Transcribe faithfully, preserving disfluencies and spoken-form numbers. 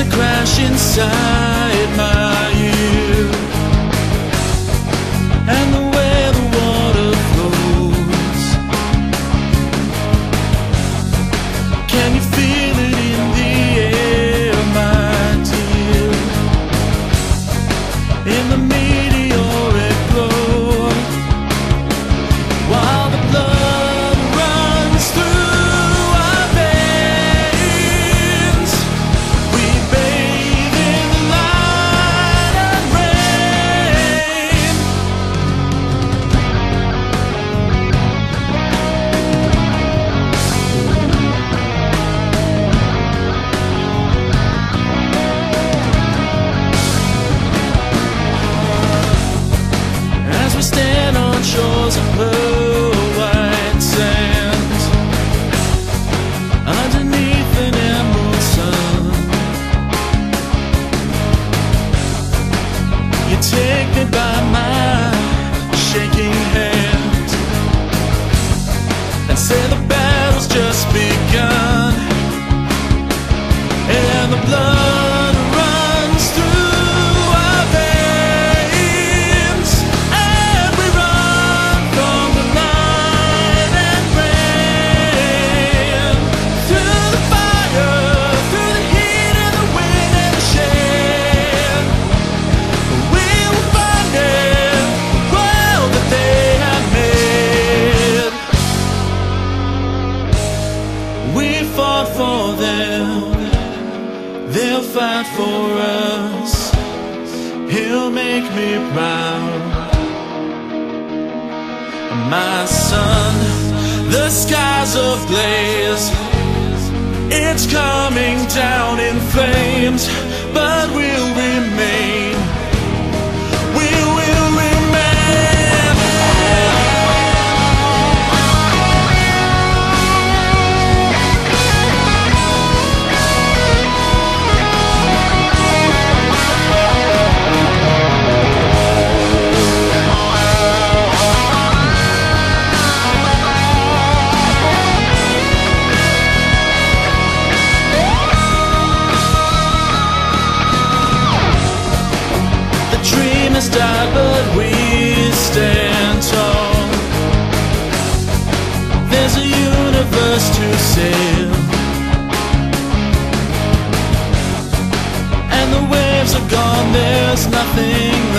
a crash inside my ear, and the way the water flows. Can you feel it in the air, my dear? In the meteoric glow, while the blood runs through our veins, we bathe in light and rain. As we stand on shores of pearl white sand, underneath an emerald sun, you take me by my shaking hand and say the battle's just begun, and the blood runs through our veins, and we run from the light and rain, through the fire, through the heat and the wind and the shade. We will find it, the world that they have made. We fought for them, they'll fight for us. He'll make me proud, my son. The skies ablaze, it's coming down in flames, but we'll remain. We will remain. The dream has died, but we stand tall. There's a universe to sail, and the waves are gone, there's nothing